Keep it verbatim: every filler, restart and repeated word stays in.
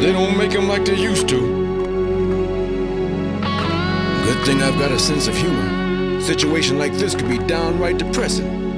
They don't make them like they used to. Good thing I've got a sense of humor. A situation like this could be downright depressing.